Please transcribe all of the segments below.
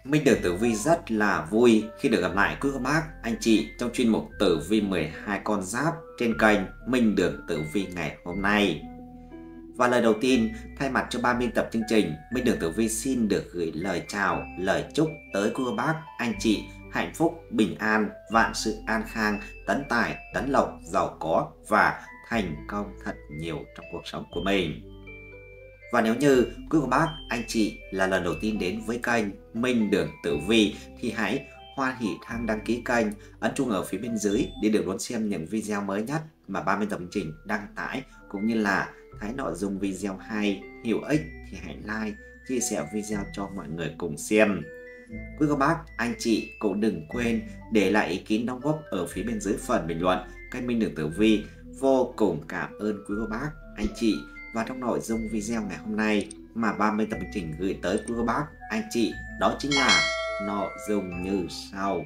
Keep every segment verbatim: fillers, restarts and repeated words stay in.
Minh được Tử Vi rất là vui khi được gặp lại quý cô bác, anh chị trong chuyên mục Tử Vi mười hai con giáp trên kênh Minh Đường Tử Vi ngày hôm nay. Và lời đầu tiên, thay mặt cho ban biên tập chương trình, Minh Đường Tử Vi xin được gửi lời chào, lời chúc tới quý cô bác, anh chị hạnh phúc, bình an, vạn sự an khang, tấn tài, tấn lộc, giàu có và thành công thật nhiều trong cuộc sống của mình. Và nếu như quý cô bác, anh chị là lần đầu tiên đến với kênh Minh Đường Tử Vi thì hãy hoan hỉ thang đăng ký kênh, ấn chuông ở phía bên dưới để được đón xem những video mới nhất mà ban biên tập chương trình đăng tải, cũng như là thấy nội dung video hay, hữu ích thì hãy like, chia sẻ video cho mọi người cùng xem. Quý cô bác, anh chị cũng đừng quên để lại ý kiến đóng góp ở phía bên dưới phần bình luận. Kênh Minh Đường Tử Vi vô cùng cảm ơn quý cô bác, anh chị. Và trong nội dung video ngày hôm nay mà ban biên tập chương trình gửi tới quý cô bác, anh chị, đó chính là nội dung như sau.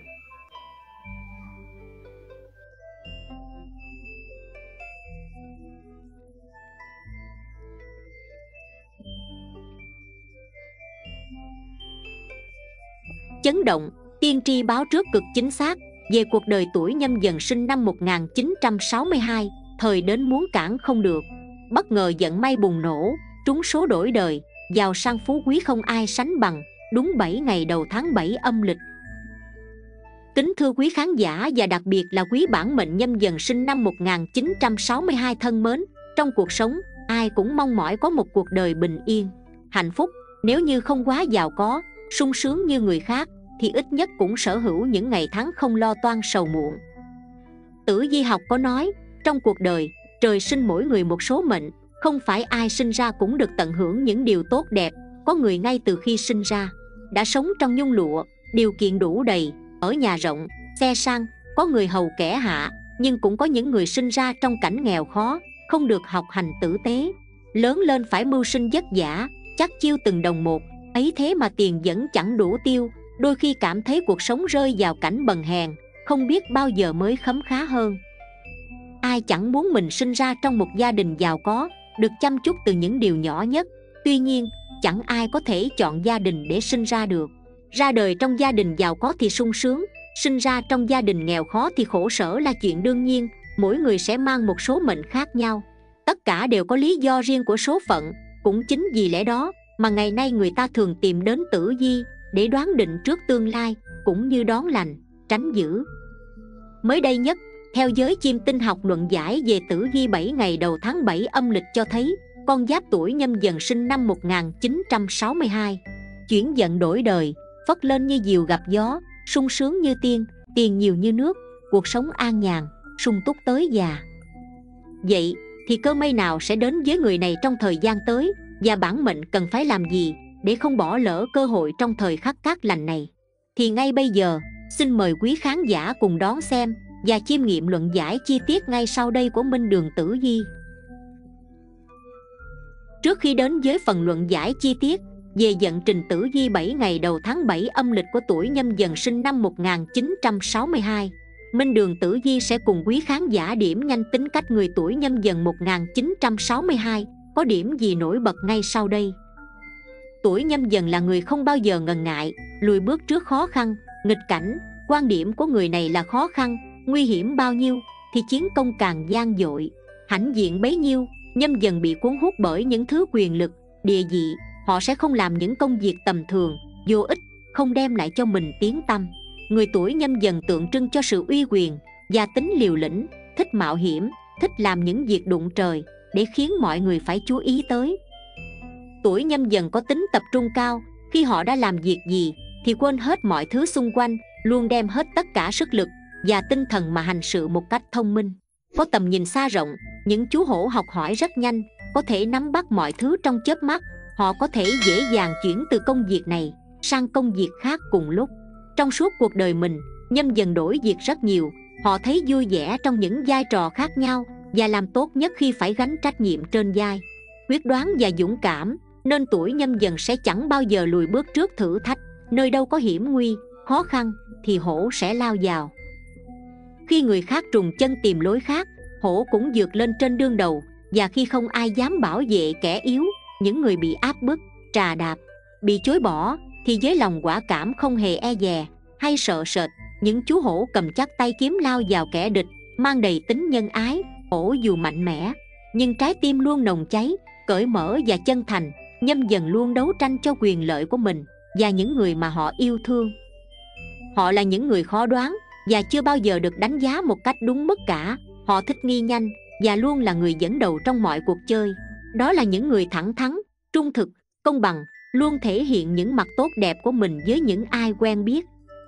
Chấn động, tiên tri báo trước cực chính xác về cuộc đời tuổi Nhâm Dần sinh năm một nghìn chín trăm sáu mươi hai, thời đến muốn cản không được. Bất ngờ vận may bùng nổ, trúng số đổi đời, giàu sang phú quý không ai sánh bằng, đúng bảy ngày đầu tháng bảy âm lịch. Kính thưa quý khán giả và đặc biệt là quý bản mệnh Nhâm Dần sinh năm một nghìn chín trăm sáu mươi hai thân mến, trong cuộc sống, ai cũng mong mỏi có một cuộc đời bình yên, hạnh phúc. Nếu như không quá giàu có, sung sướng như người khác, thì ít nhất cũng sở hữu những ngày tháng không lo toan sầu muộn. Tử vi học có nói, trong cuộc đời, trời sinh mỗi người một số mệnh, không phải ai sinh ra cũng được tận hưởng những điều tốt đẹp. Có người ngay từ khi sinh ra đã sống trong nhung lụa, điều kiện đủ đầy, ở nhà rộng, xe sang. Có người hầu kẻ hạ, nhưng cũng có những người sinh ra trong cảnh nghèo khó, không được học hành tử tế, lớn lên phải mưu sinh vất vả, chắc chiêu từng đồng một. Ấy thế mà tiền vẫn chẳng đủ tiêu, đôi khi cảm thấy cuộc sống rơi vào cảnh bần hèn, không biết bao giờ mới khấm khá hơn. Ai chẳng muốn mình sinh ra trong một gia đình giàu có, được chăm chút từ những điều nhỏ nhất. Tuy nhiên, chẳng ai có thể chọn gia đình để sinh ra được. Ra đời trong gia đình giàu có thì sung sướng, sinh ra trong gia đình nghèo khó thì khổ sở là chuyện đương nhiên. Mỗi người sẽ mang một số mệnh khác nhau, tất cả đều có lý do riêng của số phận. Cũng chính vì lẽ đó mà ngày nay người ta thường tìm đến tử vi để đoán định trước tương lai, cũng như đón lành, tránh dữ. Mới đây nhất, theo giới chiêm tinh học luận giải về tử vi bảy ngày đầu tháng bảy âm lịch cho thấy, con giáp tuổi Nhâm Dần sinh năm một nghìn chín trăm sáu mươi hai, chuyển vận đổi đời, phất lên như diều gặp gió, sung sướng như tiên, tiền nhiều như nước, cuộc sống an nhàn, sung túc tới già. Vậy thì cơ may nào sẽ đến với người này trong thời gian tới, và bản mệnh cần phải làm gì để không bỏ lỡ cơ hội trong thời khắc cát lành này? Thì ngay bây giờ, xin mời quý khán giả cùng đón xem và chiêm nghiệm luận giải chi tiết ngay sau đây của Minh Đường Tử Vi. Trước khi đến với phần luận giải chi tiết về vận trình tử vi bảy ngày đầu tháng bảy âm lịch của tuổi Nhâm Dần sinh năm một nghìn chín trăm sáu mươi hai, Minh Đường Tử Vi sẽ cùng quý khán giả điểm nhanh tính cách người tuổi Nhâm Dần một nghìn chín trăm sáu mươi hai có điểm gì nổi bật ngay sau đây. Tuổi Nhâm Dần là người không bao giờ ngần ngại lùi bước trước khó khăn, nghịch cảnh. Quan điểm của người này là khó khăn, nguy hiểm bao nhiêu thì chiến công càng gian dội, hãnh diện bấy nhiêu. Nhâm Dần bị cuốn hút bởi những thứ quyền lực, địa vị. Họ sẽ không làm những công việc tầm thường, vô ích, không đem lại cho mình tiếng tăm. Người tuổi Nhâm Dần tượng trưng cho sự uy quyền và tính liều lĩnh, thích mạo hiểm, thích làm những việc đụng trời để khiến mọi người phải chú ý tới. Tuổi Nhâm Dần có tính tập trung cao, khi họ đã làm việc gì thì quên hết mọi thứ xung quanh, luôn đem hết tất cả sức lực và tinh thần mà hành sự một cách thông minh. Có tầm nhìn xa rộng, những chú hổ học hỏi rất nhanh, có thể nắm bắt mọi thứ trong chớp mắt. Họ có thể dễ dàng chuyển từ công việc này sang công việc khác cùng lúc. Trong suốt cuộc đời mình, Nhâm Dần đổi việc rất nhiều. Họ thấy vui vẻ trong những vai trò khác nhau và làm tốt nhất khi phải gánh trách nhiệm trên vai. Quyết đoán và dũng cảm, nên tuổi Nhâm Dần sẽ chẳng bao giờ lùi bước trước thử thách. Nơi đâu có hiểm nguy, khó khăn thì hổ sẽ lao vào. Khi người khác trùng chân tìm lối khác, hổ cũng vượt lên trên đương đầu. Và khi không ai dám bảo vệ kẻ yếu, những người bị áp bức, trà đạp, bị chối bỏ, thì với lòng quả cảm không hề e dè hay sợ sệt, những chú hổ cầm chắc tay kiếm lao vào kẻ địch, mang đầy tính nhân ái. Hổ dù mạnh mẽ nhưng trái tim luôn nồng cháy, cởi mở và chân thành. Nhâm dần luôn đấu tranh cho quyền lợi của mình và những người mà họ yêu thương. Họ là những người khó đoán và chưa bao giờ được đánh giá một cách đúng mức cả. Họ thích nghi nhanh và luôn là người dẫn đầu trong mọi cuộc chơi. Đó là những người thẳng thắn, trung thực, công bằng, luôn thể hiện những mặt tốt đẹp của mình với những ai quen biết.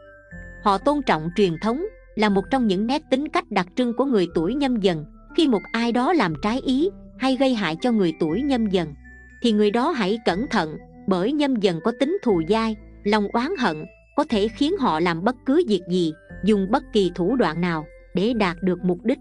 Họ tôn trọng truyền thống là một trong những nét tính cách đặc trưng của người tuổi Nhâm Dần. Khi một ai đó làm trái ý hay gây hại cho người tuổi Nhâm Dần thì người đó hãy cẩn thận, bởi Nhâm Dần có tính thù dai, lòng oán hận có thể khiến họ làm bất cứ việc gì, dùng bất kỳ thủ đoạn nào để đạt được mục đích.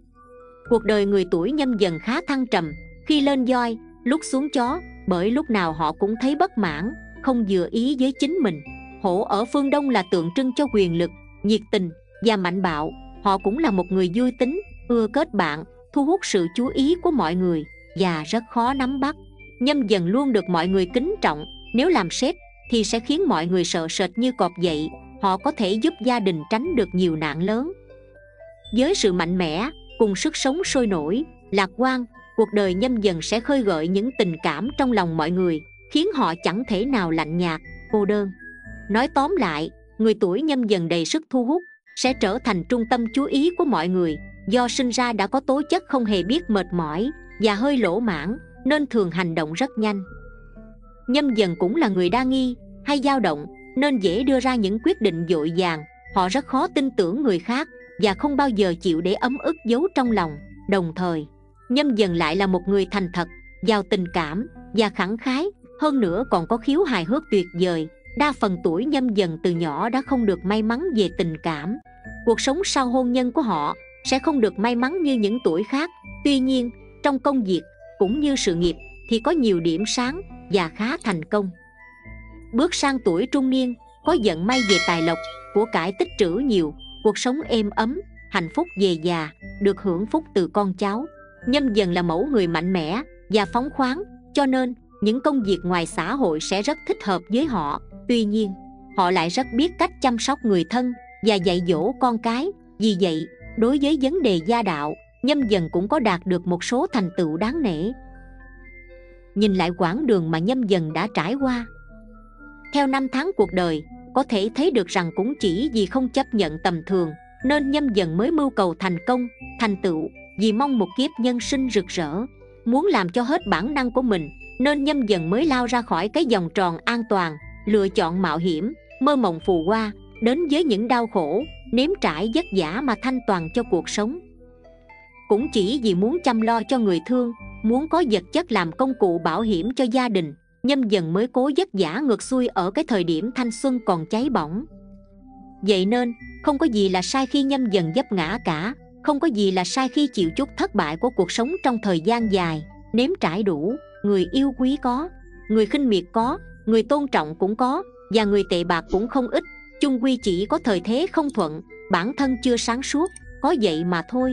Cuộc đời người tuổi Nhâm Dần khá thăng trầm, khi lên voi, lúc xuống chó, bởi lúc nào họ cũng thấy bất mãn, không vừa ý với chính mình. Hổ ở phương Đông là tượng trưng cho quyền lực, nhiệt tình và mạnh bạo. Họ cũng là một người vui tính, ưa kết bạn, thu hút sự chú ý của mọi người và rất khó nắm bắt. Nhâm Dần luôn được mọi người kính trọng. Nếu làm sếp thì sẽ khiến mọi người sợ sệt như cọp dậy. Họ có thể giúp gia đình tránh được nhiều nạn lớn. Với sự mạnh mẽ cùng sức sống sôi nổi, lạc quan, cuộc đời Nhâm Dần sẽ khơi gợi những tình cảm trong lòng mọi người, khiến họ chẳng thể nào lạnh nhạt, cô đơn. Nói tóm lại, người tuổi Nhâm Dần đầy sức thu hút, sẽ trở thành trung tâm chú ý của mọi người. Do sinh ra đã có tố chất không hề biết mệt mỏi và hơi lỗ mãng, nên thường hành động rất nhanh. Nhâm Dần cũng là người đa nghi hay dao động, nên dễ đưa ra những quyết định vội vàng. Họ rất khó tin tưởng người khác và không bao giờ chịu để ấm ức giấu trong lòng. Đồng thời, Nhâm Dần lại là một người thành thật, giàu tình cảm và khẳng khái. Hơn nữa còn có khiếu hài hước tuyệt vời. Đa phần tuổi Nhâm Dần từ nhỏ đã không được may mắn về tình cảm. Cuộc sống sau hôn nhân của họ sẽ không được may mắn như những tuổi khác. Tuy nhiên, trong công việc cũng như sự nghiệp thì có nhiều điểm sáng và khá thành công. Bước sang tuổi trung niên, có vận may về tài lộc, của cải tích trữ nhiều, cuộc sống êm ấm, hạnh phúc về già, được hưởng phúc từ con cháu. Nhâm Dần là mẫu người mạnh mẽ và phóng khoáng, cho nên những công việc ngoài xã hội sẽ rất thích hợp với họ. Tuy nhiên, họ lại rất biết cách chăm sóc người thân và dạy dỗ con cái. Vì vậy, đối với vấn đề gia đạo, Nhâm Dần cũng có đạt được một số thành tựu đáng nể. Nhìn lại quãng đường mà Nhâm Dần đã trải qua, theo năm tháng cuộc đời, có thể thấy được rằng cũng chỉ vì không chấp nhận tầm thường nên Nhâm Dần mới mưu cầu thành công, thành tựu. Vì mong một kiếp nhân sinh rực rỡ, muốn làm cho hết bản năng của mình, nên Nhâm Dần mới lao ra khỏi cái vòng tròn an toàn, lựa chọn mạo hiểm, mơ mộng phù hoa, đến với những đau khổ, nếm trải vất vả mà thanh toàn cho cuộc sống. Cũng chỉ vì muốn chăm lo cho người thương, muốn có vật chất làm công cụ bảo hiểm cho gia đình, Nhâm Dần mới cố vất vả ngược xuôi ở cái thời điểm thanh xuân còn cháy bỏng. Vậy nên, không có gì là sai khi Nhâm Dần vấp ngã cả. Không có gì là sai khi chịu chút thất bại của cuộc sống trong thời gian dài. Nếm trải đủ, người yêu quý có, người khinh miệt có, người tôn trọng cũng có, và người tệ bạc cũng không ít. Chung quy chỉ có thời thế không thuận, bản thân chưa sáng suốt, có vậy mà thôi.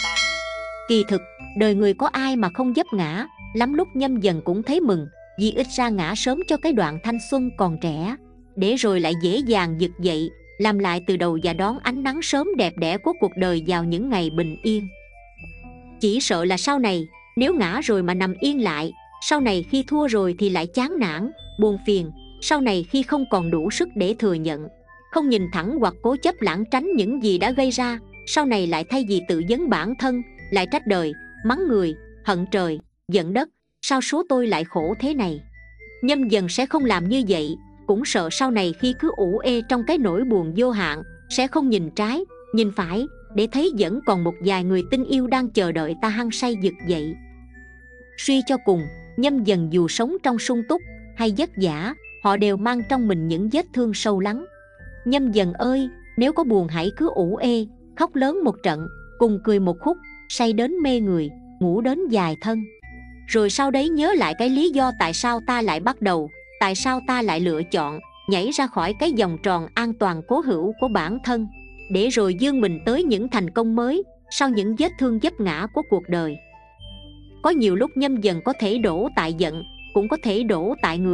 Kỳ thực, đời người có ai mà không vấp ngã. Lắm lúc Nhâm Dần cũng thấy mừng, vì ít ra ngã sớm cho cái đoạn thanh xuân còn trẻ, để rồi lại dễ dàng vực dậy, làm lại từ đầu và đón ánh nắng sớm đẹp đẽ của cuộc đời vào những ngày bình yên. Chỉ sợ là sau này, nếu ngã rồi mà nằm yên lại, sau này khi thua rồi thì lại chán nản, buồn phiền, sau này khi không còn đủ sức để thừa nhận, không nhìn thẳng hoặc cố chấp lảng tránh những gì đã gây ra, sau này lại thay vì tự vấn bản thân, lại trách đời, mắng người, hận trời, giận đất, sao số tôi lại khổ thế này. Nhâm Dần sẽ không làm như vậy, cũng sợ sau này khi cứ ủ ê trong cái nỗi buồn vô hạn, sẽ không nhìn trái, nhìn phải, để thấy vẫn còn một vài người tình yêu đang chờ đợi ta hăng say vực dậy. Suy cho cùng, Nhâm Dần dù sống trong sung túc hay vất vả, họ đều mang trong mình những vết thương sâu lắng. Nhâm Dần ơi, nếu có buồn hãy cứ ủ ê, khóc lớn một trận, cùng cười một khúc, say đến mê người, ngủ đến dài thân. Rồi sau đấy nhớ lại cái lý do tại sao ta lại bắt đầu, tại sao ta lại lựa chọn nhảy ra khỏi cái vòng tròn an toàn cố hữu của bản thân, để rồi vươn mình tới những thành công mới sau những vết thương vấp ngã của cuộc đời. Có nhiều lúc Nhâm Dần có thể đổ tại giận, cũng có thể đổ tại người,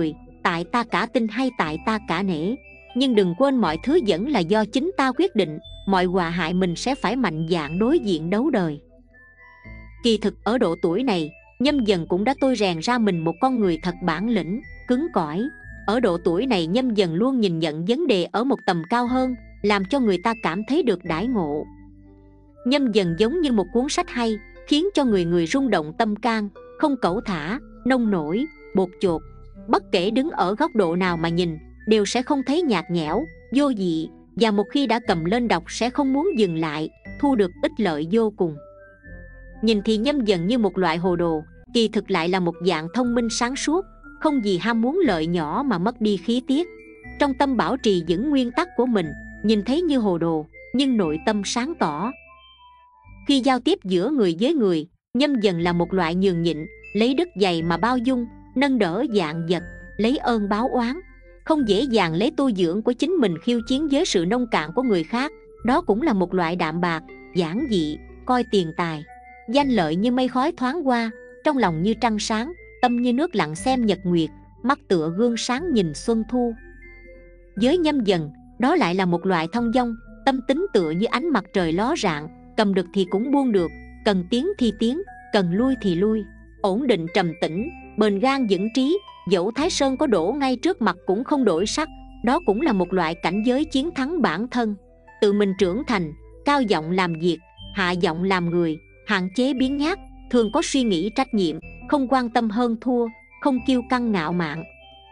tại ta cả tin hay tại ta cả nể. Nhưng đừng quên mọi thứ vẫn là do chính ta quyết định. Mọi họa hại mình sẽ phải mạnh dạn đối diện đấu đời. Kỳ thực ở độ tuổi này, Nhâm Dần cũng đã tôi rèn ra mình một con người thật bản lĩnh, cứng cỏi. Ở độ tuổi này Nhâm Dần luôn nhìn nhận vấn đề ở một tầm cao hơn, làm cho người ta cảm thấy được đãi ngộ. Nhâm Dần giống như một cuốn sách hay, khiến cho người người rung động tâm can, không cẩu thả, nông nổi, bột chột. Bất kể đứng ở góc độ nào mà nhìn, đều sẽ không thấy nhạt nhẽo, vô vị. Và một khi đã cầm lên đọc sẽ không muốn dừng lại, thu được ích lợi vô cùng. Nhìn thì Nhâm Dần như một loại hồ đồ, kỳ thực lại là một dạng thông minh sáng suốt, không gì ham muốn lợi nhỏ mà mất đi khí tiết. Trong tâm bảo trì vững nguyên tắc của mình, nhìn thấy như hồ đồ, nhưng nội tâm sáng tỏ. Khi giao tiếp giữa người với người, Nhâm Dần là một loại nhường nhịn, lấy đức dày mà bao dung, nâng đỡ dạng vật, lấy ơn báo oán. Không dễ dàng lấy tu dưỡng của chính mình khiêu chiến với sự nông cạn của người khác. Đó cũng là một loại đạm bạc, giản dị, coi tiền tài, danh lợi như mây khói thoáng qua, trong lòng như trăng sáng, tâm như nước lặng xem nhật nguyệt, mắt tựa gương sáng nhìn xuân thu. Với Nhâm Dần, đó lại là một loại thông dong, tâm tính tựa như ánh mặt trời ló rạng, cầm được thì cũng buông được, cần tiến thì tiến, cần lui thì lui, ổn định trầm tĩnh, bền gan vững trí. Dẫu Thái Sơn có đổ ngay trước mặt cũng không đổi sắc. Đó cũng là một loại cảnh giới chiến thắng bản thân. Tự mình trưởng thành, cao giọng làm việc, hạ giọng làm người, hạn chế biến nhát, thường có suy nghĩ trách nhiệm, không quan tâm hơn thua, không kiêu căng ngạo mạn.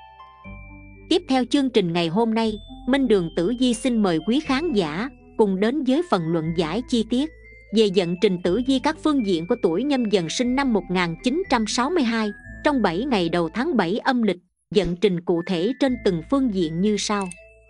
Tiếp theo chương trình ngày hôm nay, Minh Đường Tử Vi xin mời quý khán giả cùng đến với phần luận giải chi tiết về vận trình tử vi các phương diện của tuổi Nhâm Dần sinh năm một nghìn chín trăm sáu mươi hai trong bảy ngày đầu tháng bảy âm lịch. Vận trình cụ thể trên từng phương diện như sau.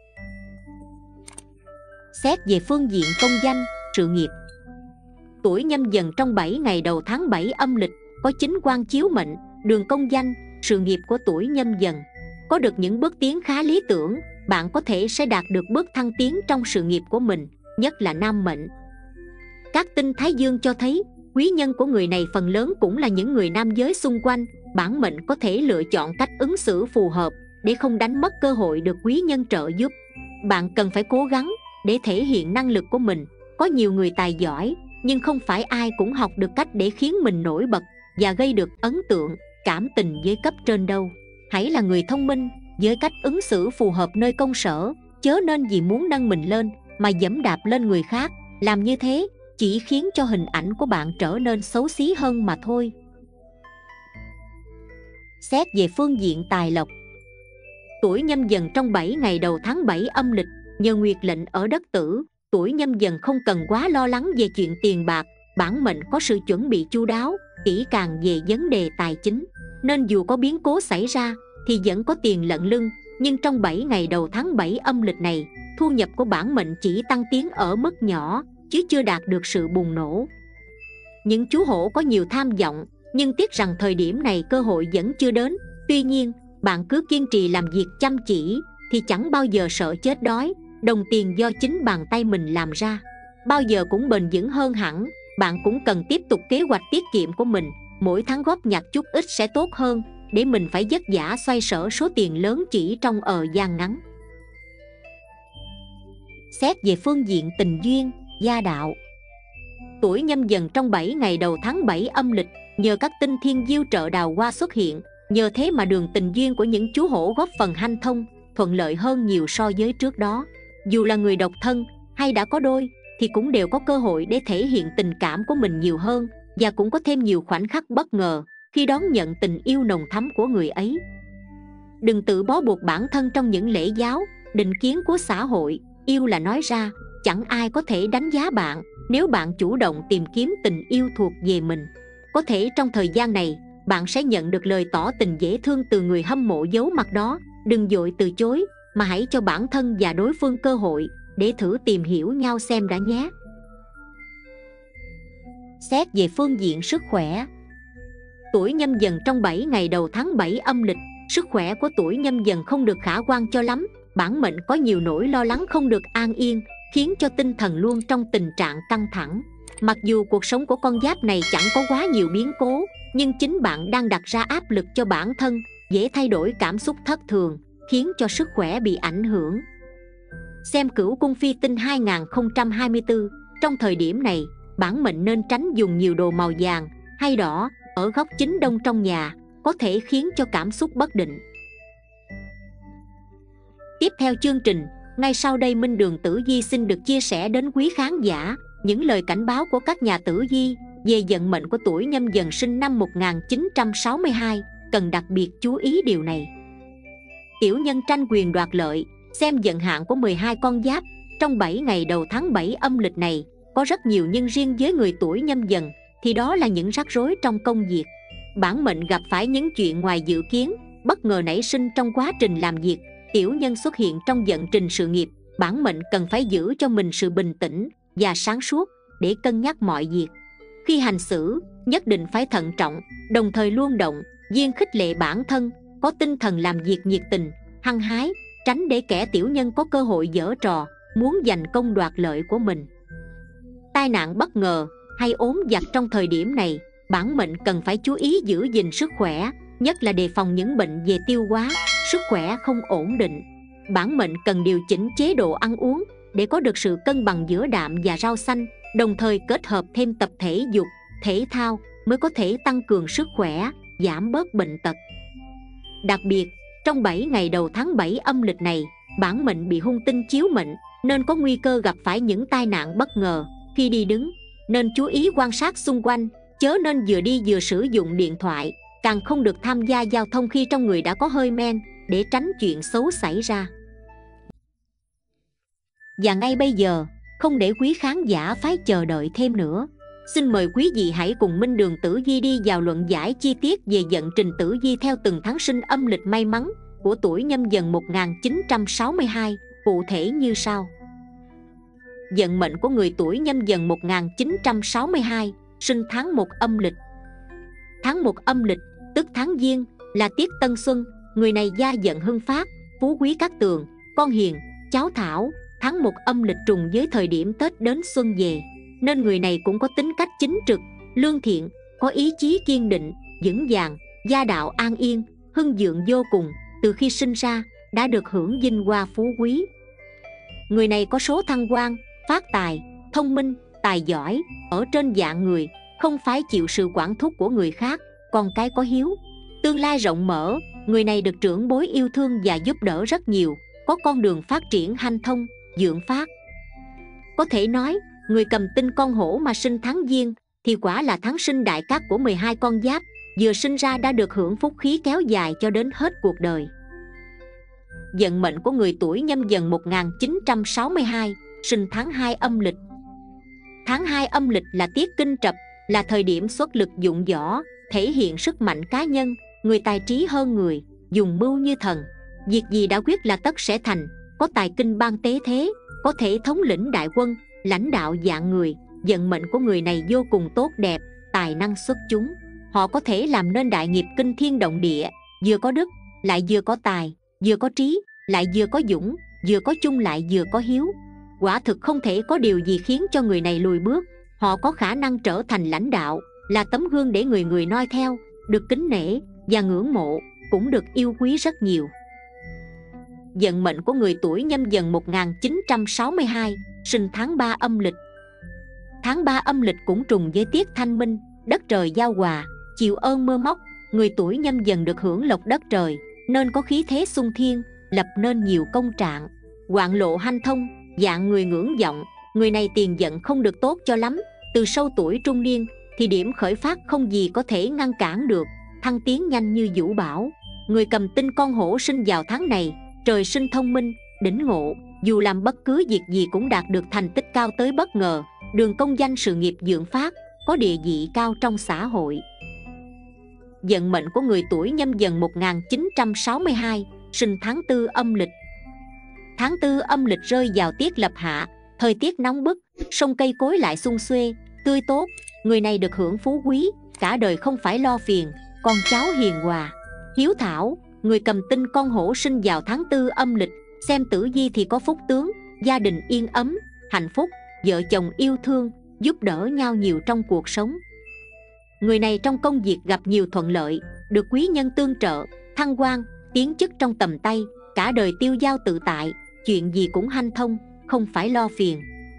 Xét về phương diện công danh, sự nghiệp. Tuổi Nhâm Dần trong bảy ngày đầu tháng bảy âm lịch có chính quan chiếu mệnh, đường công danh, sự nghiệp của tuổi Nhâm Dần có được những bước tiến khá lý tưởng. Bạn có thể sẽ đạt được bước thăng tiến trong sự nghiệp của mình, nhất là nam mệnh. Các tinh thái dương cho thấy quý nhân của người này phần lớn cũng là những người nam giới xung quanh. Bản mệnh có thể lựa chọn cách ứng xử phù hợp để không đánh mất cơ hội được quý nhân trợ giúp. Bạn cần phải cố gắng để thể hiện năng lực của mình. Có nhiều người tài giỏi, nhưng không phải ai cũng học được cách để khiến mình nổi bật và gây được ấn tượng, cảm tình với cấp trên đâu. Hãy là người thông minh với cách ứng xử phù hợp nơi công sở, chớ nên vì muốn nâng mình lên mà giẫm đạp lên người khác. Làm như thế chỉ khiến cho hình ảnh của bạn trở nên xấu xí hơn mà thôi. Xét về phương diện tài lộc. Tuổi Nhâm Dần trong bảy ngày đầu tháng bảy âm lịch, nhờ nguyệt lệnh ở đất Tử, tuổi Nhâm Dần không cần quá lo lắng về chuyện tiền bạc. Bản mệnh có sự chuẩn bị chu đáo, kỹ càng về vấn đề tài chính, nên dù có biến cố xảy ra thì vẫn có tiền lận lưng. Nhưng trong bảy ngày đầu tháng bảy âm lịch này, thu nhập của bản mệnh chỉ tăng tiến ở mức nhỏ, chứ chưa đạt được sự bùng nổ. Những chú hổ có nhiều tham vọng, nhưng tiếc rằng thời điểm này cơ hội vẫn chưa đến. Tuy nhiên, bạn cứ kiên trì làm việc chăm chỉ thì chẳng bao giờ sợ chết đói. Đồng tiền do chính bàn tay mình làm ra, bao giờ cũng bền vững hơn hẳn. Bạn cũng cần tiếp tục kế hoạch tiết kiệm của mình, mỗi tháng góp nhặt chút ít sẽ tốt hơn, để mình phải vất vả xoay sở số tiền lớn chỉ trong ờ gian ngắn. Xét về phương diện tình duyên, gia đạo. Tuổi Nhâm Dần trong bảy ngày đầu tháng bảy âm lịch, nhờ các tinh thiên diêu trợ đào hoa xuất hiện, nhờ thế mà đường tình duyên của những chú hổ góp phần hanh thông, thuận lợi hơn nhiều so với trước đó. Dù là người độc thân hay đã có đôi thì cũng đều có cơ hội để thể hiện tình cảm của mình nhiều hơn, và cũng có thêm nhiều khoảnh khắc bất ngờ khi đón nhận tình yêu nồng thắm của người ấy. Đừng tự bó buộc bản thân trong những lễ giáo, định kiến của xã hội. Yêu là nói ra, chẳng ai có thể đánh giá bạn nếu bạn chủ động tìm kiếm tình yêu thuộc về mình. Có thể trong thời gian này, bạn sẽ nhận được lời tỏ tình dễ thương từ người hâm mộ giấu mặt đó. Đừng vội từ chối, mà hãy cho bản thân và đối phương cơ hội để thử tìm hiểu nhau xem đã nhé. Xét về phương diện sức khỏe. Tuổi Nhâm Dần trong bảy ngày đầu tháng bảy âm lịch, sức khỏe của tuổi Nhâm Dần không được khả quan cho lắm. Bản mệnh có nhiều nỗi lo lắng không được an yên, khiến cho tinh thần luôn trong tình trạng căng thẳng. Mặc dù cuộc sống của con giáp này chẳng có quá nhiều biến cố, nhưng chính bạn đang đặt ra áp lực cho bản thân dễ thay đổi cảm xúc thất thường, khiến cho sức khỏe bị ảnh hưởng. Xem Cửu Cung Phi Tinh hai không hai tư, trong thời điểm này, bản mệnh nên tránh dùng nhiều đồ màu vàng hay đỏ ở góc chính đông trong nhà, có thể khiến cho cảm xúc bất định. Tiếp theo chương trình, ngay sau đây Minh Đường Tử Vi xin được chia sẻ đến quý khán giả những lời cảnh báo của các nhà tử vi về vận mệnh của tuổi Nhâm Dần sinh năm một nghìn chín trăm sáu mươi hai, cần đặc biệt chú ý điều này. Tiểu nhân tranh quyền đoạt lợi, xem vận hạn của mười hai con giáp trong bảy ngày đầu tháng bảy âm lịch này, có rất nhiều, nhưng riêng với người tuổi Nhâm Dần thì đó là những rắc rối trong công việc. Bản mệnh gặp phải những chuyện ngoài dự kiến, bất ngờ nảy sinh trong quá trình làm việc. Tiểu nhân xuất hiện trong vận trình sự nghiệp, bản mệnh cần phải giữ cho mình sự bình tĩnh và sáng suốt để cân nhắc mọi việc. Khi hành xử, nhất định phải thận trọng, đồng thời luôn động viên khích lệ bản thân, có tinh thần làm việc nhiệt tình, hăng hái, tránh để kẻ tiểu nhân có cơ hội giở trò, muốn giành công đoạt lợi của mình. Tai nạn bất ngờ hay ốm vặt trong thời điểm này, bản mệnh cần phải chú ý giữ gìn sức khỏe, nhất là đề phòng những bệnh về tiêu hóa, sức khỏe không ổn định. Bản mệnh cần điều chỉnh chế độ ăn uống để có được sự cân bằng giữa đạm và rau xanh, đồng thời kết hợp thêm tập thể dục, thể thao mới có thể tăng cường sức khỏe, giảm bớt bệnh tật. Đặc biệt, trong bảy ngày đầu tháng bảy âm lịch này, bản mệnh bị hung tinh chiếu mệnh nên có nguy cơ gặp phải những tai nạn bất ngờ. Khi đi đứng, nên chú ý quan sát xung quanh, chớ nên vừa đi vừa sử dụng điện thoại, càng không được tham gia giao thông khi trong người đã có hơi men, để tránh chuyện xấu xảy ra. Và ngay bây giờ, không để quý khán giả phải chờ đợi thêm nữa, xin mời quý vị hãy cùng Minh Đường Tử Vi đi vào luận giải chi tiết về vận trình tử vi theo từng tháng sinh âm lịch may mắn của tuổi Nhâm Dần một nghìn chín trăm sáu mươi hai, cụ thể như sau. Vận mệnh của người tuổi Nhâm Dần một nghìn chín trăm sáu mươi hai, sinh tháng một âm lịch. Tháng một âm lịch, tức tháng Giêng, là tiết Tân Xuân. Người này gia vận hưng phát, phú quý cát tường, con hiền, cháu thảo. Tháng một âm lịch trùng với thời điểm Tết đến xuân về, nên người này cũng có tính cách chính trực, lương thiện, có ý chí kiên định, vững vàng, gia đạo an yên, hưng vượng vô cùng. Từ khi sinh ra đã được hưởng vinh hoa phú quý. Người này có số thăng quan, phát tài, thông minh, tài giỏi, ở trên dạng người, không phải chịu sự quản thúc của người khác, con cái có hiếu, tương lai rộng mở. Người này được trưởng bối yêu thương và giúp đỡ rất nhiều, có con đường phát triển hanh thông, vượng phát. Có thể nói, người cầm tinh con hổ mà sinh tháng Giêng thì quả là tháng sinh đại cát của mười hai con giáp, vừa sinh ra đã được hưởng phúc khí kéo dài cho đến hết cuộc đời. Vận mệnh của người tuổi Nhâm Dần một nghìn chín trăm sáu mươi hai, sinh tháng hai âm lịch. Tháng hai âm lịch là tiết kinh trập, là thời điểm xuất lực dụng võ, thể hiện sức mạnh cá nhân. Người tài trí hơn người, dùng mưu như thần, việc gì đã quyết là tất sẽ thành, có tài kinh ban tế thế, có thể thống lĩnh đại quân, lãnh đạo vạn người. Vận mệnh của người này vô cùng tốt đẹp, tài năng xuất chúng. Họ có thể làm nên đại nghiệp kinh thiên động địa, vừa có đức, lại vừa có tài, vừa có trí, lại vừa có dũng, vừa có chung lại vừa có hiếu. Quả thực không thể có điều gì khiến cho người này lùi bước. Họ có khả năng trở thành lãnh đạo, là tấm gương để người người noi theo, được kính nể và ngưỡng mộ, cũng được yêu quý rất nhiều. Vận mệnh của người tuổi Nhâm Dần một nghìn chín trăm sáu mươi hai, sinh tháng ba âm lịch. Tháng ba âm lịch cũng trùng với tiết thanh minh, đất trời giao hòa, chịu ơn mưa móc. Người tuổi Nhâm Dần được hưởng lộc đất trời, nên có khí thế xung thiên, lập nên nhiều công trạng, hoạn lộ hanh thông, dạng người ngưỡng vọng. Người này tiền vận không được tốt cho lắm. Từ sâu tuổi trung niên thì điểm khởi phát không gì có thể ngăn cản được, thăng tiến nhanh như vũ bão. Người cầm tinh con hổ sinh vào tháng này, trời sinh thông minh, đỉnh ngộ, dù làm bất cứ việc gì cũng đạt được thành tích cao tới bất ngờ. Đường công danh sự nghiệp vượng phát, có địa vị cao trong xã hội. Vận mệnh của người tuổi Nhâm Dần một nghìn chín trăm sáu mươi hai, sinh tháng tư âm lịch. Tháng tư âm lịch rơi vào tiết lập hạ, thời tiết nóng bức, sông cây cối lại sum xuê, tươi tốt. Người này được hưởng phú quý, cả đời không phải lo phiền, con cháu hiền hòa, hiếu thảo. Người cầm tinh con hổ sinh vào tháng tư âm lịch, xem tử vi thì có phúc tướng, gia đình yên ấm, hạnh phúc, vợ chồng yêu thương, giúp đỡ nhau nhiều trong cuộc sống. Người này trong công việc gặp nhiều thuận lợi, được quý nhân tương trợ, thăng quan, tiến chức trong tầm tay, cả đời tiêu dao tự tại, chuyện gì cũng hanh thông, không phải lo phiền.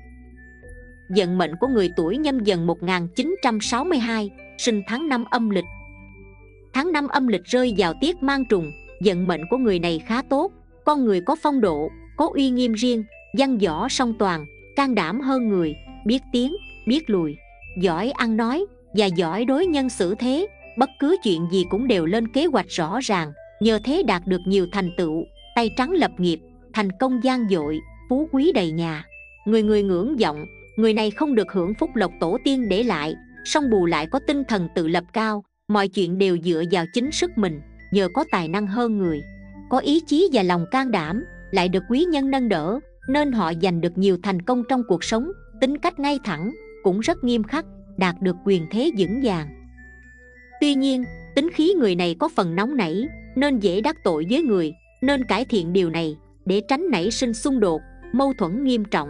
Vận mệnh của người tuổi Nhâm Dần một nghìn chín trăm sáu mươi hai, sinh tháng năm âm lịch. Tháng năm âm lịch rơi vào tiết mang trùng, vận mệnh của người này khá tốt, con người có phong độ, có uy nghiêm riêng, văn võ song toàn, can đảm hơn người, biết tiến, biết lùi, giỏi ăn nói và giỏi đối nhân xử thế, bất cứ chuyện gì cũng đều lên kế hoạch rõ ràng, nhờ thế đạt được nhiều thành tựu, tay trắng lập nghiệp, thành công vang dội, phú quý đầy nhà. Người người ngưỡng vọng, người này không được hưởng phúc lộc tổ tiên để lại, song bù lại có tinh thần tự lập cao, mọi chuyện đều dựa vào chính sức mình, nhờ có tài năng hơn người, có ý chí và lòng can đảm, lại được quý nhân nâng đỡ, nên họ giành được nhiều thành công trong cuộc sống. Tính cách ngay thẳng, cũng rất nghiêm khắc, đạt được quyền thế vững vàng. Tuy nhiên, tính khí người này có phần nóng nảy, nên dễ đắc tội với người, nên cải thiện điều này để tránh nảy sinh xung đột, mâu thuẫn nghiêm trọng.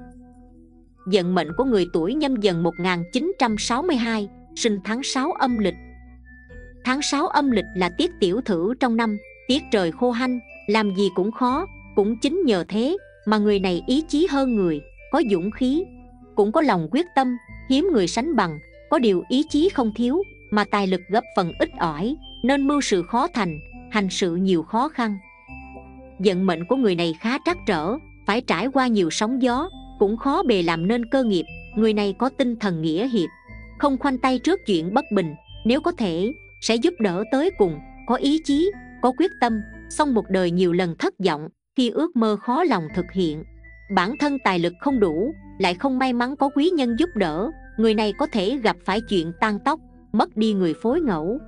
Vận mệnh của người tuổi Nhâm Dần một nghìn chín trăm sáu mươi hai, sinh tháng sáu âm lịch. Tháng sáu âm lịch là tiết tiểu thử trong năm, tiết trời khô hanh, làm gì cũng khó, cũng chính nhờ thế mà người này ý chí hơn người, có dũng khí, cũng có lòng quyết tâm, hiếm người sánh bằng, có điều ý chí không thiếu, mà tài lực gấp phần ít ỏi, nên mưu sự khó thành, hành sự nhiều khó khăn. Vận mệnh của người này khá trắc trở, phải trải qua nhiều sóng gió, cũng khó bề làm nên cơ nghiệp. Người này có tinh thần nghĩa hiệp, không khoanh tay trước chuyện bất bình, nếu có thể sẽ giúp đỡ tới cùng, có ý chí, có quyết tâm, song một đời nhiều lần thất vọng khi ước mơ khó lòng thực hiện. Bản thân tài lực không đủ, lại không may mắn có quý nhân giúp đỡ, người này có thể gặp phải chuyện tan tóc, mất đi người phối ngẫu.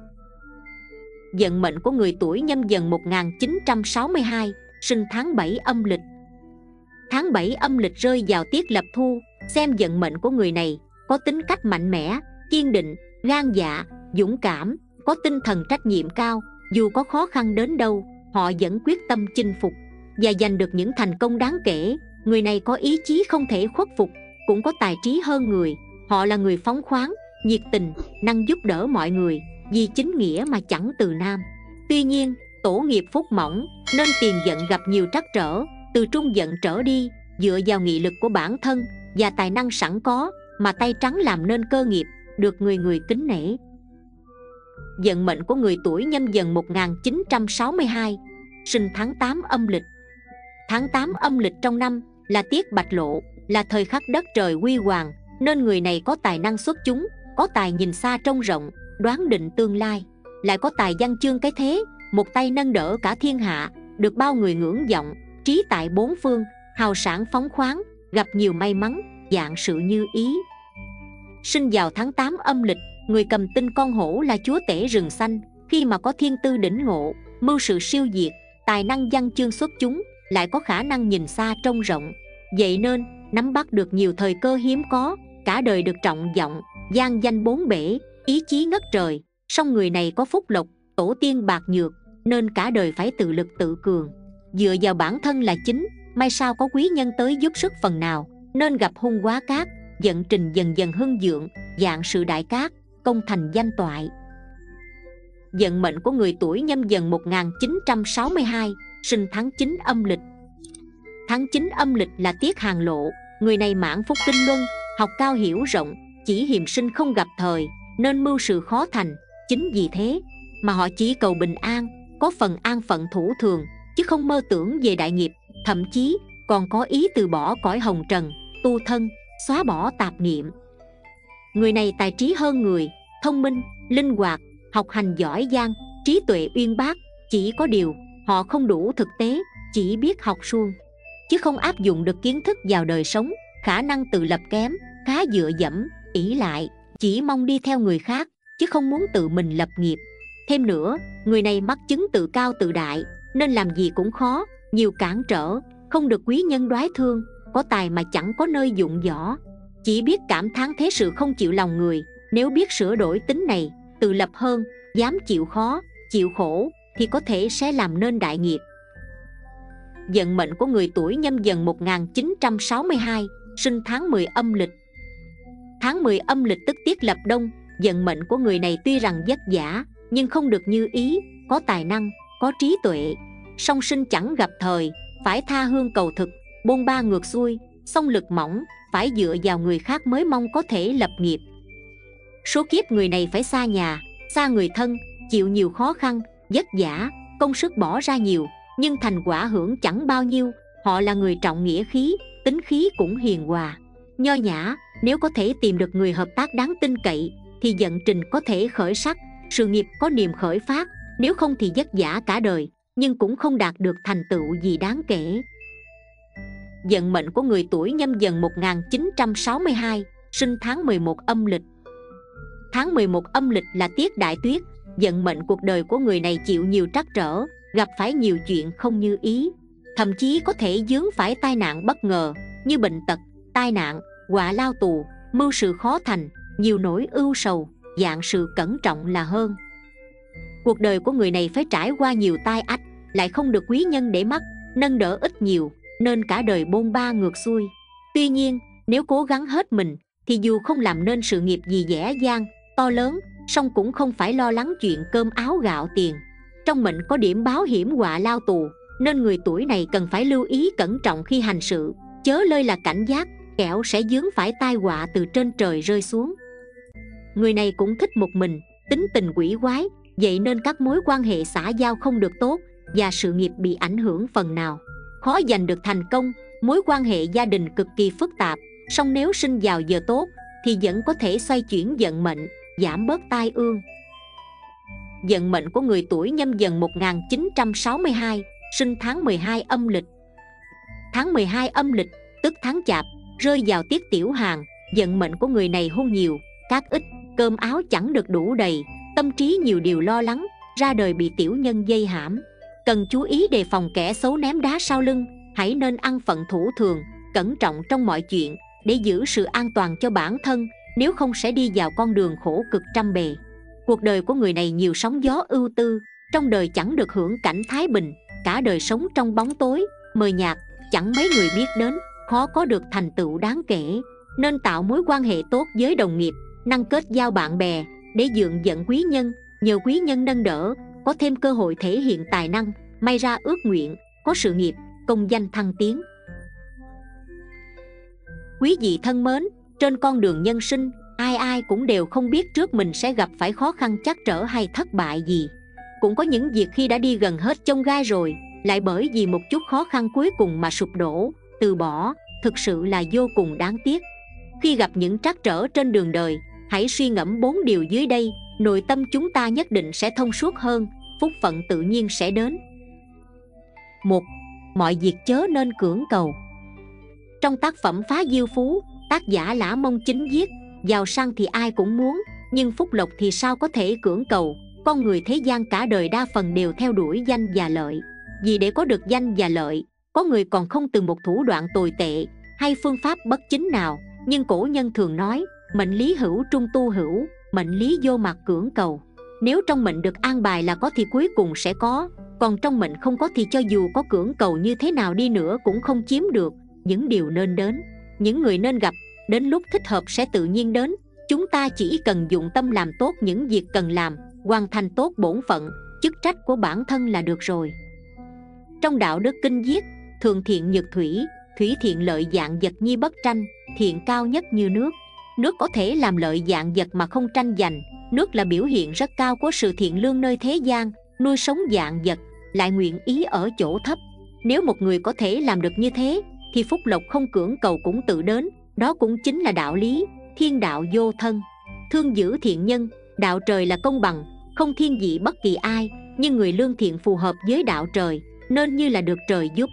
Vận mệnh của người tuổi Nhâm Dần một nghìn chín trăm sáu mươi hai, sinh tháng bảy âm lịch. Tháng bảy âm lịch rơi vào tiết lập thu, xem vận mệnh của người này có tính cách mạnh mẽ, kiên định, gan dạ, dũng cảm, có tinh thần trách nhiệm cao, dù có khó khăn đến đâu, họ vẫn quyết tâm chinh phục và giành được những thành công đáng kể. Người này có ý chí không thể khuất phục, cũng có tài trí hơn người, họ là người phóng khoáng, nhiệt tình, năng giúp đỡ mọi người, vì chính nghĩa mà chẳng từ nam. Tuy nhiên, tổ nghiệp phúc mỏng, nên tiền vận gặp nhiều trắc trở, từ trung vận trở đi, dựa vào nghị lực của bản thân và tài năng sẵn có mà tay trắng làm nên cơ nghiệp, được người người kính nể. Vận mệnh của người tuổi Nhâm Dần một nghìn chín trăm sáu mươi hai, sinh tháng tám âm lịch. Tháng tám âm lịch trong năm là tiết bạch lộ, là thời khắc đất trời huy hoàng, nên người này có tài năng xuất chúng, có tài nhìn xa trông rộng, đoán định tương lai, lại có tài văn chương cái thế, một tay nâng đỡ cả thiên hạ, được bao người ngưỡng vọng, trí tại bốn phương, hào sảng phóng khoáng, gặp nhiều may mắn, vạn sự như ý. Sinh vào tháng tám âm lịch, người cầm tinh con hổ là chúa tể rừng xanh, khi mà có thiên tư đỉnh ngộ, mưu sự siêu diệt, tài năng văn chương xuất chúng, lại có khả năng nhìn xa trông rộng, vậy nên nắm bắt được nhiều thời cơ hiếm có, cả đời được trọng vọng, vang danh bốn bể, ý chí ngất trời. Song người này có phúc lộc, tổ tiên bạc nhược, nên cả đời phải tự lực tự cường, dựa vào bản thân là chính, may sao có quý nhân tới giúp sức phần nào, nên gặp hung quá cát, vận trình dần dần hưng vượng, dạng sự đại cát, công thành danh toại. Vận mệnh của người tuổi Nhâm Dần một nghìn chín trăm sáu mươi hai, sinh tháng chín âm lịch. Tháng chín âm lịch là tiết hàng lộ, người này mãn phúc kinh luân, học cao hiểu rộng, chỉ hiềm sinh không gặp thời, nên mưu sự khó thành. Chính vì thế mà họ chỉ cầu bình an, có phần an phận thủ thường, chứ không mơ tưởng về đại nghiệp, thậm chí còn có ý từ bỏ cõi hồng trần, tu thân, xóa bỏ tạp niệm. Người này tài trí hơn người, thông minh, linh hoạt, học hành giỏi giang, trí tuệ uyên bác, chỉ có điều họ không đủ thực tế, chỉ biết học suông, chứ không áp dụng được kiến thức vào đời sống, khả năng tự lập kém, khá dựa dẫm, ỷ lại, chỉ mong đi theo người khác, chứ không muốn tự mình lập nghiệp. Thêm nữa, người này mắc chứng tự cao tự đại, nên làm gì cũng khó, nhiều cản trở, không được quý nhân đoái thương, có tài mà chẳng có nơi dụng võ, chỉ biết cảm thán thế sự không chịu lòng người. Nếu biết sửa đổi tính này, tự lập hơn, dám chịu khó, chịu khổ, thì có thể sẽ làm nên đại nghiệp. Vận mệnh của người tuổi Nhâm Dần một nghìn chín trăm sáu mươi hai, sinh tháng mười âm lịch. Tháng mười âm lịch tức tiết lập đông, vận mệnh của người này tuy rằng vất vả, nhưng không được như ý, có tài năng, có trí tuệ, song sinh chẳng gặp thời, phải tha hương cầu thực, bôn ba ngược xuôi, song lực mỏng, phải dựa vào người khác mới mong có thể lập nghiệp. Số kiếp người này phải xa nhà, xa người thân, chịu nhiều khó khăn, vất vả, công sức bỏ ra nhiều, nhưng thành quả hưởng chẳng bao nhiêu. Họ là người trọng nghĩa khí, tính khí cũng hiền hòa, nho nhã. Nếu có thể tìm được người hợp tác đáng tin cậy thì vận trình có thể khởi sắc, sự nghiệp có niềm khởi phát. Nếu không thì vất vả cả đời nhưng cũng không đạt được thành tựu gì đáng kể. Vận mệnh của người tuổi Nhâm Dần một nghìn chín trăm sáu mươi hai, sinh tháng mười một âm lịch. Tháng mười một âm lịch là tiết đại tuyết. Vận mệnh cuộc đời của người này chịu nhiều trắc trở, gặp phải nhiều chuyện không như ý, thậm chí có thể vướng phải tai nạn bất ngờ như bệnh tật, tai nạn, họa lao tù, mưu sự khó thành, nhiều nỗi ưu sầu. Dạng sự cẩn trọng là hơn. Cuộc đời của người này phải trải qua nhiều tai ách, lại không được quý nhân để mắt, nâng đỡ ít nhiều, nên cả đời bôn ba ngược xuôi. Tuy nhiên, nếu cố gắng hết mình thì dù không làm nên sự nghiệp gì dễ dàng, to lớn, song cũng không phải lo lắng chuyện cơm áo gạo tiền. Trong mệnh có điểm báo hiểm họa lao tù, nên người tuổi này cần phải lưu ý cẩn trọng khi hành sự, chớ lơi là cảnh giác, kẻo sẽ vướng phải tai họa từ trên trời rơi xuống. Người này cũng thích một mình, tính tình quỷ quái, vậy nên các mối quan hệ xã giao không được tốt và sự nghiệp bị ảnh hưởng phần nào, khó giành được thành công. Mối quan hệ gia đình cực kỳ phức tạp, song nếu sinh vào giờ tốt thì vẫn có thể xoay chuyển vận mệnh, giảm bớt tai ương. Vận mệnh của người tuổi Nhâm Dần một nghìn chín trăm sáu mươi hai, sinh tháng mười hai âm lịch. Tháng mười hai âm lịch tức tháng Chạp, rơi vào tiết tiểu hàn. Vận mệnh của người này hung nhiều, cát ít, cơm áo chẳng được đủ đầy, tâm trí nhiều điều lo lắng, ra đời bị tiểu nhân dây hãm. Cần chú ý đề phòng kẻ xấu ném đá sau lưng. Hãy nên ăn phận thủ thường, cẩn trọng trong mọi chuyện để giữ sự an toàn cho bản thân, nếu không sẽ đi vào con đường khổ cực trăm bề. Cuộc đời của người này nhiều sóng gió ưu tư, trong đời chẳng được hưởng cảnh thái bình, cả đời sống trong bóng tối, mờ nhạt, chẳng mấy người biết đến, khó có được thành tựu đáng kể. Nên tạo mối quan hệ tốt với đồng nghiệp, năng kết giao bạn bè để dượng dẫn quý nhân, nhờ quý nhân nâng đỡ, có thêm cơ hội thể hiện tài năng, may ra ước nguyện, có sự nghiệp, công danh thăng tiến. Quý vị thân mến, trên con đường nhân sinh, ai ai cũng đều không biết trước mình sẽ gặp phải khó khăn trắc trở hay thất bại gì. Cũng có những việc khi đã đi gần hết chông gai rồi, lại bởi vì một chút khó khăn cuối cùng mà sụp đổ, từ bỏ, thực sự là vô cùng đáng tiếc. Khi gặp những trắc trở trên đường đời, hãy suy ngẫm bốn điều dưới đây, nội tâm chúng ta nhất định sẽ thông suốt hơn, phúc phận tự nhiên sẽ đến. Một. Mọi việc chớ nên cưỡng cầu. Trong tác phẩm Phá Diêu Phú, tác giả Lã Mông Chính viết, giàu sang thì ai cũng muốn, nhưng phúc lộc thì sao có thể cưỡng cầu. Con người thế gian cả đời đa phần đều theo đuổi danh và lợi. Vì để có được danh và lợi, có người còn không từ một thủ đoạn tồi tệ hay phương pháp bất chính nào. Nhưng cổ nhân thường nói, mệnh lý hữu trung tu hữu, mệnh lý vô mặt cưỡng cầu. Nếu trong mệnh được an bài là có thì cuối cùng sẽ có, còn trong mệnh không có thì cho dù có cưỡng cầu như thế nào đi nữa cũng không chiếm được. Những điều nên đến, những người nên gặp, đến lúc thích hợp sẽ tự nhiên đến. Chúng ta chỉ cần dụng tâm làm tốt những việc cần làm, hoàn thành tốt bổn phận, chức trách của bản thân là được rồi. Trong Đạo Đức Kinh viết, thường thiện nhược thủy, thủy thiện lợi dạng vật nhi bất tranh, thiện cao nhất như nước. Nước có thể làm lợi dạng vật mà không tranh giành. Nước là biểu hiện rất cao của sự thiện lương nơi thế gian, nuôi sống dạng vật, lại nguyện ý ở chỗ thấp. Nếu một người có thể làm được như thế, thì phúc lộc không cưỡng cầu cũng tự đến. Đó cũng chính là đạo lý, thiên đạo vô thân. Thương giữ thiện nhân, đạo trời là công bằng, không thiên vị bất kỳ ai. Nhưng người lương thiện phù hợp với đạo trời, nên như là được trời giúp.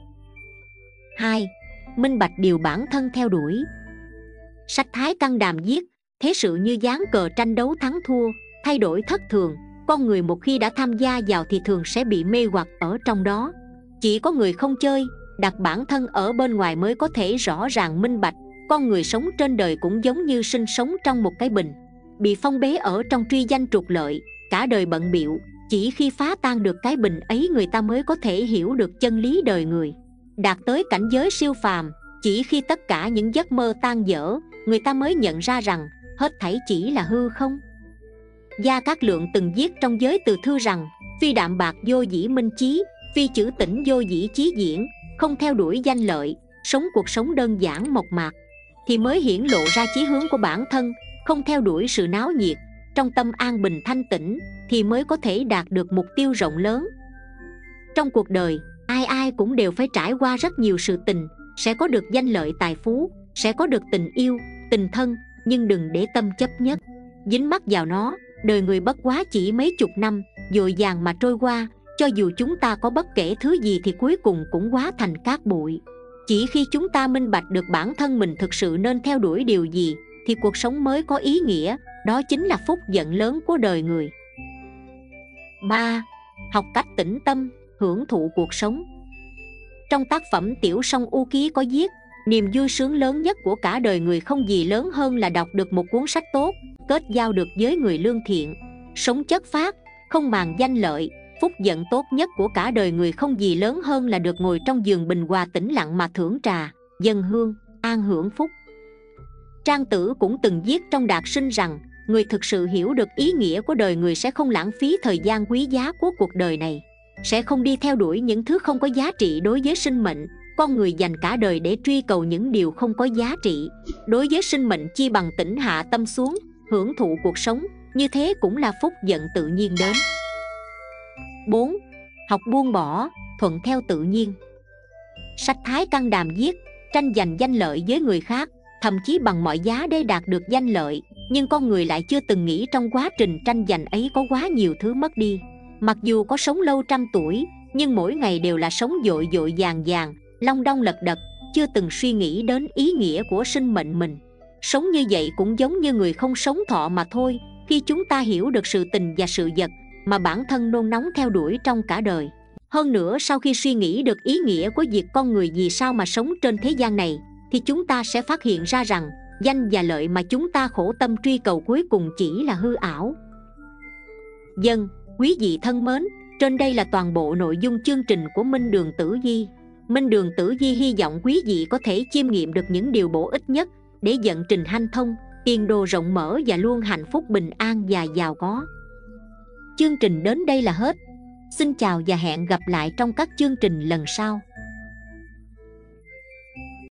Hai. Minh bạch điều bản thân theo đuổi. Sách Thái Căn Đàm viết, thế sự như ván cờ tranh đấu thắng thua, thay đổi thất thường. Con người một khi đã tham gia vào thì thường sẽ bị mê hoặc ở trong đó. Chỉ có người không chơi, đặt bản thân ở bên ngoài mới có thể rõ ràng minh bạch. Con người sống trên đời cũng giống như sinh sống trong một cái bình, bị phong bế ở trong truy danh trục lợi, cả đời bận bịu. Chỉ khi phá tan được cái bình ấy, người ta mới có thể hiểu được chân lý đời người, đạt tới cảnh giới siêu phàm. Chỉ khi tất cả những giấc mơ tan vỡ, người ta mới nhận ra rằng hết thảy chỉ là hư không. Gia Cát Lượng từng viết trong Giới Từ Thư rằng: phi đạm bạc vô dĩ minh chí, phi chữ tĩnh vô dĩ chí diễn. Không theo đuổi danh lợi, sống cuộc sống đơn giản mộc mạc thì mới hiển lộ ra chí hướng của bản thân. Không theo đuổi sự náo nhiệt, trong tâm an bình thanh tĩnh thì mới có thể đạt được mục tiêu rộng lớn. Trong cuộc đời, ai ai cũng đều phải trải qua rất nhiều sự tình, sẽ có được danh lợi tài phú, sẽ có được tình yêu, tình thân, nhưng đừng để tâm chấp nhất, dính mắc vào nó. Đời người bất quá chỉ mấy chục năm, dội vàng mà trôi qua. Cho dù chúng ta có bất kể thứ gì thì cuối cùng cũng hóa thành cát bụi. Chỉ khi chúng ta minh bạch được bản thân mình thực sự nên theo đuổi điều gì thì cuộc sống mới có ý nghĩa. Đó chính là phúc vận lớn của đời người. Ba. Học cách tĩnh tâm, hưởng thụ cuộc sống. Trong tác phẩm Tiểu Song U Ký có viết: niềm vui sướng lớn nhất của cả đời người không gì lớn hơn là đọc được một cuốn sách tốt, kết giao được với người lương thiện, sống chất phác, không màng danh lợi. Phúc vận tốt nhất của cả đời người không gì lớn hơn là được ngồi trong giường bình hòa tĩnh lặng mà thưởng trà, dâng hương, an hưởng phúc. Trang Tử cũng từng viết trong Đạt Sinh rằng: người thực sự hiểu được ý nghĩa của đời người sẽ không lãng phí thời gian quý giá của cuộc đời này, sẽ không đi theo đuổi những thứ không có giá trị đối với sinh mệnh. Con người dành cả đời để truy cầu những điều không có giá trị đối với sinh mệnh, chi bằng tĩnh hạ tâm xuống, hưởng thụ cuộc sống. Như thế cũng là phúc vận tự nhiên đến. Bốn. Học buông bỏ, thuận theo tự nhiên. Sách Thái Căn Đàm viết: tranh giành danh lợi với người khác, thậm chí bằng mọi giá để đạt được danh lợi, nhưng con người lại chưa từng nghĩ trong quá trình tranh giành ấy có quá nhiều thứ mất đi. Mặc dù có sống lâu trăm tuổi, nhưng mỗi ngày đều là sống vội vội vàng vàng, long đong lật đật, chưa từng suy nghĩ đến ý nghĩa của sinh mệnh mình. Sống như vậy cũng giống như người không sống thọ mà thôi. Khi chúng ta hiểu được sự tình và sự vật mà bản thân nôn nóng theo đuổi trong cả đời, hơn nữa sau khi suy nghĩ được ý nghĩa của việc con người vì sao mà sống trên thế gian này, thì chúng ta sẽ phát hiện ra rằng danh và lợi mà chúng ta khổ tâm truy cầu cuối cùng chỉ là hư ảo. Dân, quý vị thân mến, trên đây là toàn bộ nội dung chương trình của Minh Đường Tử Vi. Minh Đường Tử Vi hy vọng quý vị có thể chiêm nghiệm được những điều bổ ích nhất để vận trình hanh thông, tiền đồ rộng mở và luôn hạnh phúc bình an và giàu có. Chương trình đến đây là hết. Xin chào và hẹn gặp lại trong các chương trình lần sau.